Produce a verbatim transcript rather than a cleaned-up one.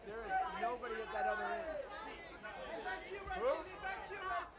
There is nobody at that other end. He bet you, Who? He bet you,